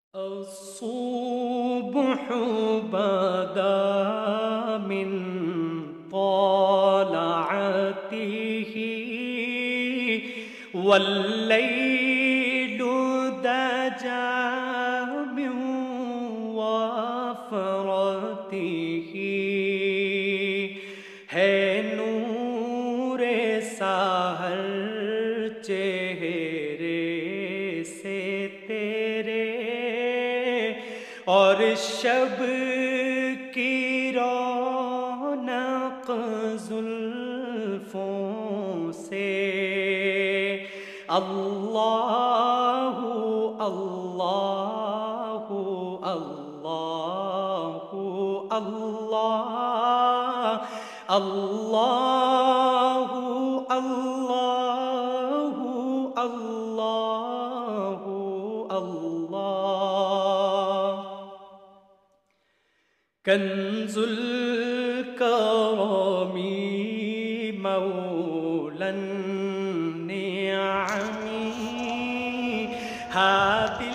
الصبح بدا من طلعته والليل دجى من وفرته ہے نور سحر چہرے سے تیرے اور شب کی رونق زلفوں سے اللہ اللہ اللہ اللہ اللہ اللہ اللہ اللہ کنز الکرم مولا النعم